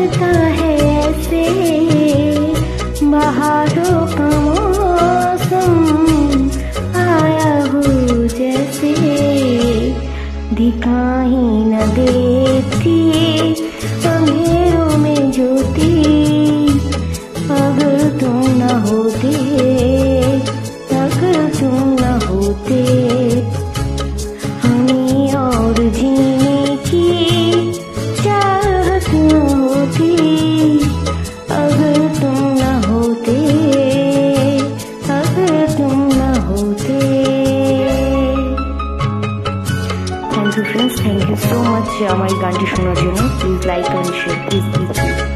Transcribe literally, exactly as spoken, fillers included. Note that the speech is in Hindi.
लगता है ऐसे बहारों का मौसम आया हो जैसे, दिखाई न देती अंधेरों में ज्योति, अगर तुम न होते, अगर तुम न होते, हमें और जीने की चाहत न होती, अगर तुम न होते, अगर तुम न होते। Thank you friends, thank you so much हमारी गानটি শোনার জন্য। Please like and share, please please.